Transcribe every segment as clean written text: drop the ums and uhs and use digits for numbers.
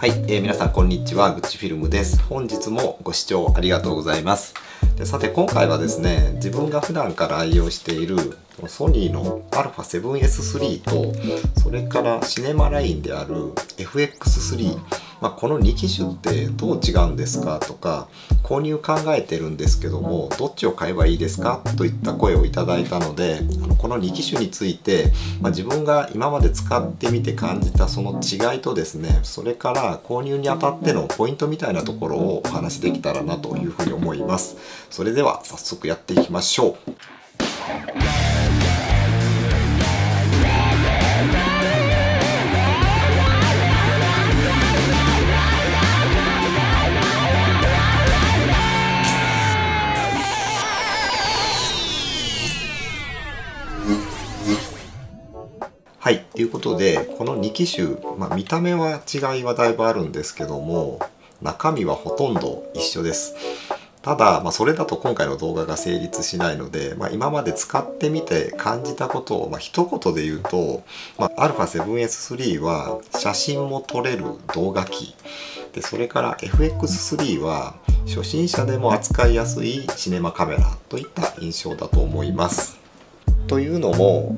はい、皆さんこんにちは、グッチフィルムです。本日もご視聴ありがとうございます。さて今回はですね、自分が普段から愛用しているソニーの α7S3 と、それからシネマラインである FX3、この2機種ってどう違うんですかとか、購入考えてるんですけどもどっちを買えばいいですかといった声をいただいたので、この2機種について、自分が今まで使ってみて感じたその違いとですね、それから購入にあたってのポイントみたいなところをお話しできたらなというふうに思います。それでは早速やっていきましょう。はい、ということでこの2機種、見た目は違いはだいぶあるんですけども中身はほとんど一緒です。ただ、それだと今回の動画が成立しないので、今まで使ってみて感じたことを、一言で言うと、α7S3 は写真も撮れる動画機で、それから FX3 は初心者でも扱いやすいシネマカメラといった印象だと思います。というのも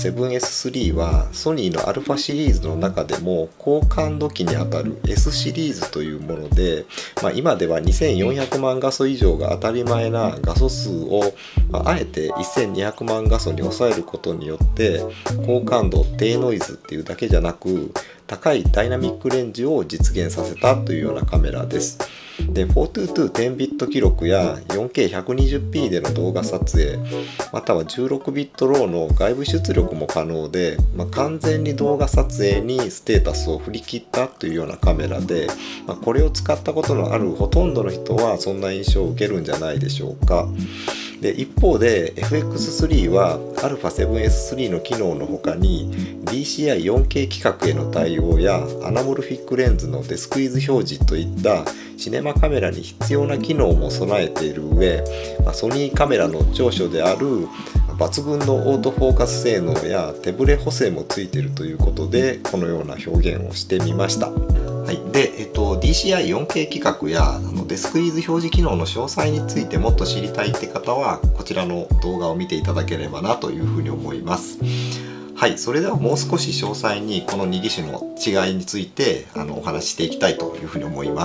α7S3 はソニーの α シリーズの中でも高感度機にあたる S シリーズというもので、今では2400万画素以上が当たり前な画素数を、あえて1200万画素に抑えることによって高感度低ノイズっていうだけじゃなく高いダイナミックレンジを実現させたというようなカメラです。で、422 10ビット記録や 4K120p での動画撮影、または16ビットローの外部出力も可能で、完全に動画撮影にステータスを振り切ったというようなカメラで、これを使ったことのあるほとんどの人はそんな印象を受けるんじゃないでしょうか。で、一方で FX3 は α7S3 の機能の他に DCI4K 規格への対応やアナモルフィックレンズのデスクイズ表示といったシネマカメラに必要な機能も備えている上、ソニーカメラの長所である抜群のオートフォーカス性能や手ブレ補正もついているということでこのような表現をしてみました。はい、で、DCI4K 規格やデスクイズ表示機能の詳細についてもっと知りたいって方はこちらの動画を見ていただければなというふうに思います。はい、それではもう少し詳細にこの2機種の違いについてお話ししていきたいというふうに思います。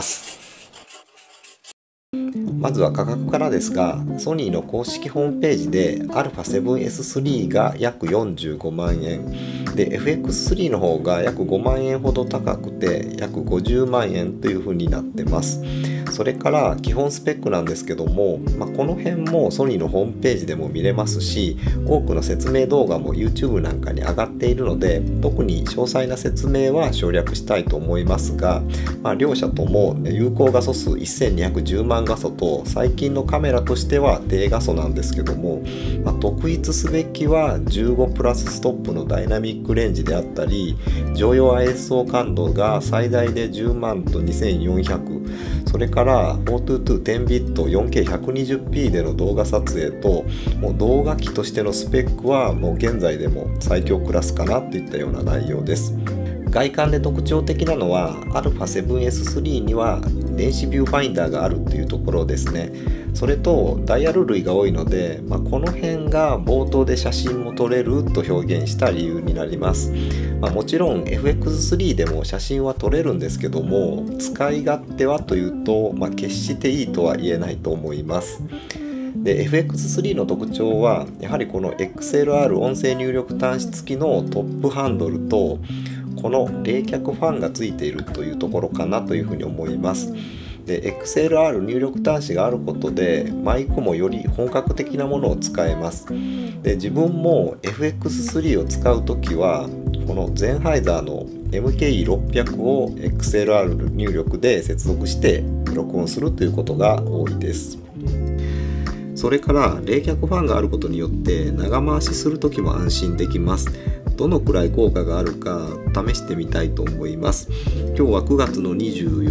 まずは価格からですが、ソニーの公式ホームページで α7S3 が約45万円で FX3 の方が約5万円ほど高くて約50万円というふうになってます。それから基本スペックなんですけども、この辺もソニーのホームページでも見れますし、多くの説明動画も YouTube なんかに上がっているので特に詳細な説明は省略したいと思いますが、両社とも有効画素数1210万画素と最近のカメラとしては低画素なんですけども、特筆すべきは15プラスストップのダイナミックレンジであったり、常用 ISO 感度が最大で10万と2400、それから422 10ビット 4K120p での動画撮影と、もう動画機としてのスペックはもう現在でも最強クラスかなといったような内容です。外観で特徴的なのは α7S3 には電子ビューファインダーがあるというところですね。それとダイヤル類が多いので、この辺が冒頭で写真も撮れると表現した理由になります。もちろん FX3 でも写真は撮れるんですけども、使い勝手はというと、決していいとは言えないと思います。で FX3 の特徴はやはりこの XLR 音声入力端子付きのトップハンドルとこの冷却ファンがついているというところかなというふうに思います。で XLR 入力端子があることでマイクもより本格的なものを使えます。で自分も FX3 を使うときはこのゼンハイザーの MKE600 を XLR 入力で接続して録音するということが多いです。それから冷却ファンがあることによって長回しするときも安心できます。どのくらい効果があるか試してみたいと思います。今日は9月の24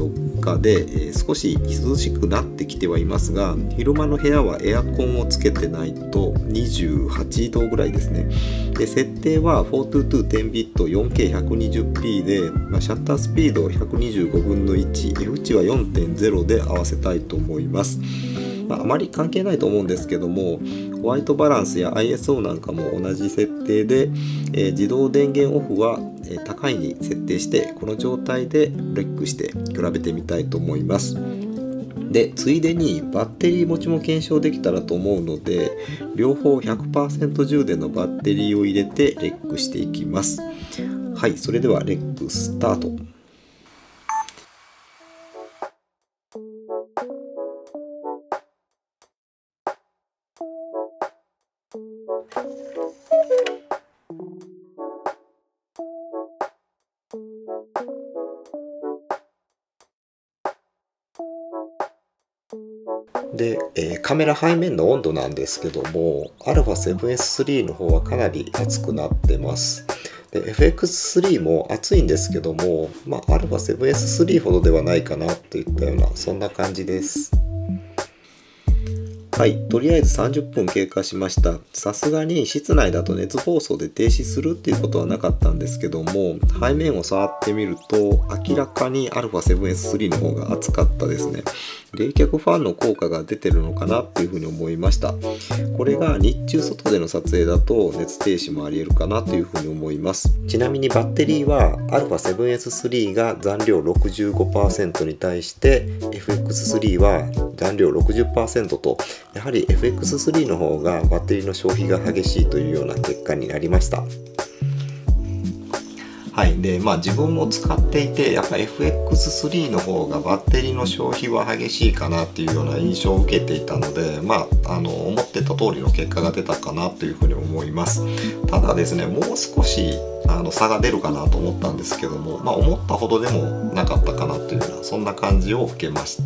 下で、少し涼しくなってきてはいますが、昼間の部屋はエアコンをつけてないと28度ぐらいですね。で設定は 42210 ビット 4K120p で、シャッタースピード125分の 1F 値は 4.0 で合わせたいと思います。あまり関係ないと思うんですけども、ホワイトバランスや ISO なんかも同じ設定で、自動電源オフは高いに設定して、この状態でレックして比べてみたいと思います。でついでにバッテリー持ちも検証できたらと思うので、両方 100% 充電のバッテリーを入れてレックしていきます。はい、それではレックスタート。で、カメラ背面の温度なんですけども、α7S3 の方はかなり熱くなってます。で FX3 も熱いんですけども、α7S3 ほどではないかなといったような、そんな感じです。はい、とりあえず30分経過しました。さすがに室内だと熱放送で停止するっていうことはなかったんですけども、背面を触ってみると明らかに α7S3 の方が熱かったですね。冷却ファンの効果が出てるのかなっていうふうに思いました。これが日中外での撮影だと熱停止もありえるかなというふうに思います。ちなみにバッテリーは α7S3 が残量 65% に対して FX3 は残量 60% と、やはり FX3 の方がバッテリーの消費が激しいというような結果になりました。はい、で自分も使っていて、やっぱ FX3 の方がバッテリーの消費は激しいかなっていうような印象を受けていたので、思ってた通りの結果が出たかなというふうに思います。ただですね、もう少し差が出るかなと思ったんですけども、思ったほどでもなかったかなというような、そんな感じを受けました。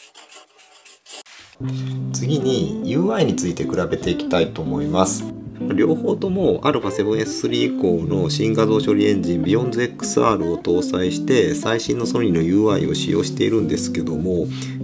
次に UI について比べていきたいと思います。両方とも α7S3 以降の新画像処理エンジン BeyondXR を搭載して最新のソニーの UI を使用しているんですけども、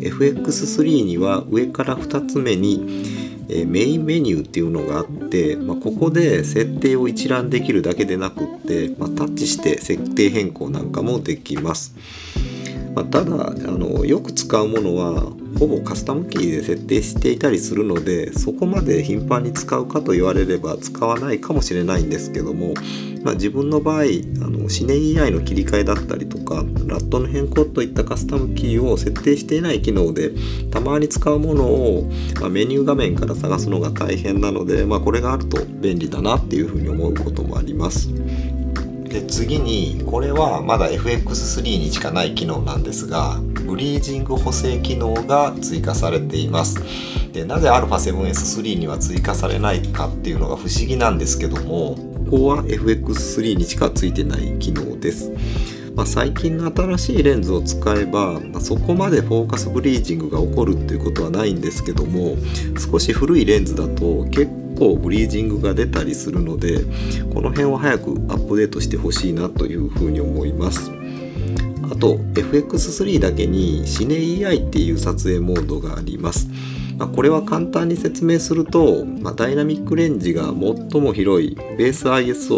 FX3 には上から2つ目にメインメニューっていうのがあって、ここで設定を一覧できるだけでなくって、タッチして設定変更なんかもできます。ただよく使うものはほぼカスタムキーで設定していたりするので、そこまで頻繁に使うかと言われれば使わないかもしれないんですけども、自分の場合シネ EI の切り替えだったりとかラットの変更といったカスタムキーを設定していない機能で、たまに使うものを、メニュー画面から探すのが大変なので、これがあると便利だなっていうふうに思うこともあります。で次に、これはまだ FX3 にしかない機能なんですが、ブリージング補正機能が追加されています。でなぜ α7S3 には追加されないかっていうのが不思議なんですけども、ここは FX3 にしかついてない機能です。最近の新しいレンズを使えば、そこまでフォーカスブリージングが起こるっていうことはないんですけども、少し古いレンズだと結構ブリージングが出たりするので、この辺を早くアップデートしてほしいなというふうに思います。あと FX3 だけにシネ EI っていう撮影モードがあります。これは簡単に説明すると、ダイナミックレンジが最も広いベース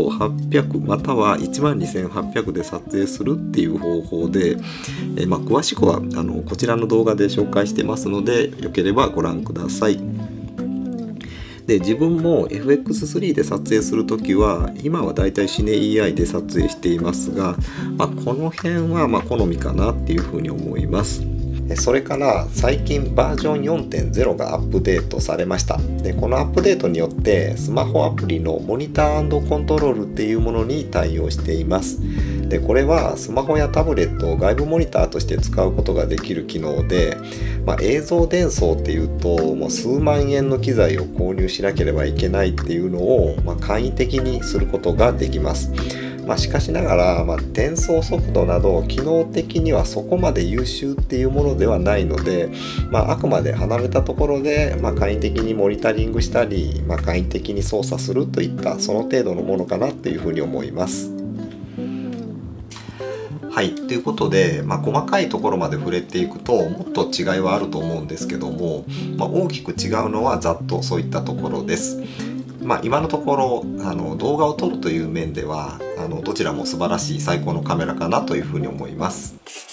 ISO800 または12800で撮影するっていう方法で、詳しくはこちらの動画で紹介してますので、よければご覧ください。で自分も FX3 で撮影するときは今はだいたいシネ EI で撮影していますが、この辺は好みかなっていうふうに思います。それから最近バージョン 4.0 がアップデートされました。でこのアップデートによってスマホアプリのモニター&コントロールっていうものに対応しています。でこれはスマホやタブレットを外部モニターとして使うことができる機能で、映像伝送っていうともう数万円の機材を購入しなければいけないっていうのを、簡易的にすることができます。しかしながら、転送速度など機能的にはそこまで優秀っていうものではないので、あくまで離れたところで、簡易的にモニタリングしたり、簡易的に操作するといったその程度のものかなっていうふうに思います。 はい、ということで、細かいところまで触れていくともっと違いはあると思うんですけども、大きく違うのはざっとそういったところです。今のところ動画を撮るという面ではどちらも素晴らしい最高のカメラかなというふうに思います。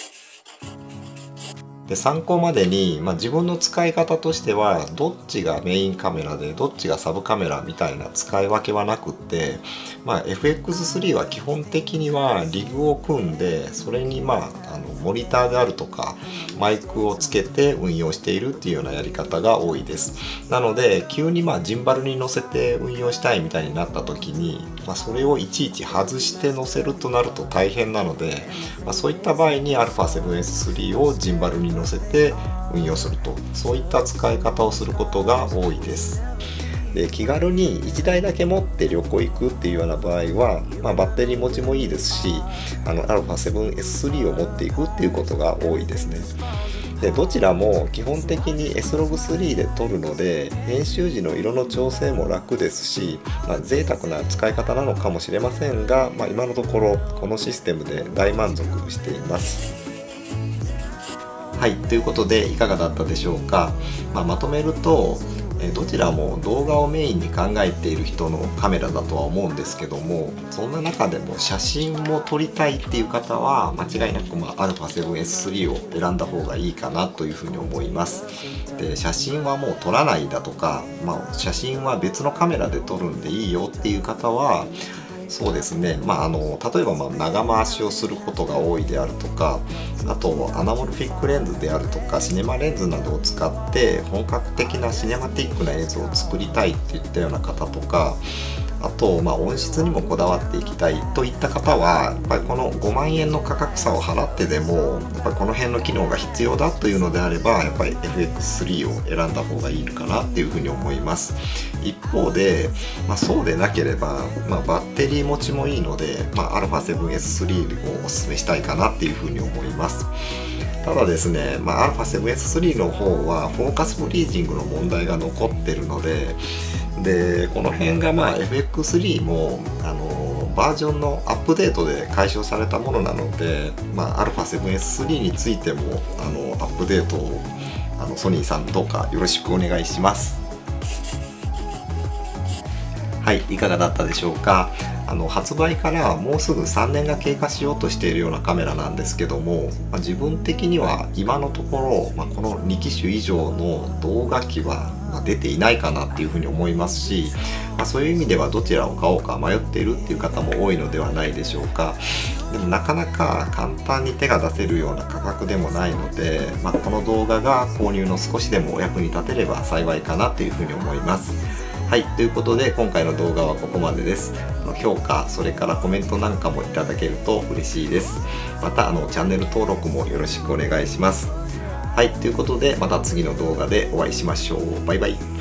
で参考までに、自分の使い方としてはどっちがメインカメラでどっちがサブカメラみたいな使い分けはなくって、FX3 は基本的にはリグを組んでそれにモニターであるとかマイクをつけて運用しているっていうようなやり方が多いです。なので急にジンバルに乗せて運用したいみたいになった時に、それをいちいち外して乗せるとなると大変なので、そういった場合に α7S3 をジンバルに乗せて運用すると、そういった使い方をすることが多いです。で気軽に1台だけ持って旅行行くっていうような場合は、バッテリー持ちもいいですしα7S3 を持っていくっていうことが多いですね。でどちらも基本的に S-Log3 で撮るので編集時の色の調整も楽ですし、贅沢な使い方なのかもしれませんが、今のところこのシステムで大満足しています。はい、ということでいかがだったでしょうか。まとめるとどちらも動画をメインに考えている人のカメラだとは思うんですけども、そんな中でも写真も撮りたいっていう方は間違いなくα7S3 を選んだ方がいいかなというふうに思います。で写真はもう撮らないだとか、写真は別のカメラで撮るんでいいよっていう方はそうですね、例えば長回しをすることが多いであるとか、あとアナモルフィックレンズであるとかシネマレンズなどを使って本格的なシネマティックな映像を作りたいっていったような方とか、あと音質にもこだわっていきたいといった方はやっぱりこの5万円の価格差を払ってでもやっぱりこの辺の機能が必要だというのであればやっぱり FX3 を選んだ方がいいかなっていうふうに思います。一方で、そうでなければ、バッテリー持ちもいいので、α7S3 をおすすめしたいかなっていうふうに思います。ただですね、α7S3 の方はフォーカスフリージングの問題が残ってるので、この辺がFX3 もバージョンのアップデートで解消されたものなので、α7S3 についてもアップデートをソニーさんどうかよろしくお願いします。はい、いかがだったでしょうか。発売からもうすぐ3年が経過しようとしているようなカメラなんですけども、自分的には今のところ、この2機種以上の動画機は出ていないかなっていうふうに思いますし、そういう意味ではどちらを買おうか迷っているっていう方も多いのではないでしょうか。でもなかなか簡単に手が出せるような価格でもないので、この動画が購入の少しでもお役に立てれば幸いかなというふうに思います。はい、ということで今回の動画はここまでです。評価、それからコメントなんかもいただけると嬉しいです。またチャンネル登録もよろしくお願いします。はい、ということでまた次の動画でお会いしましょう。バイバイ。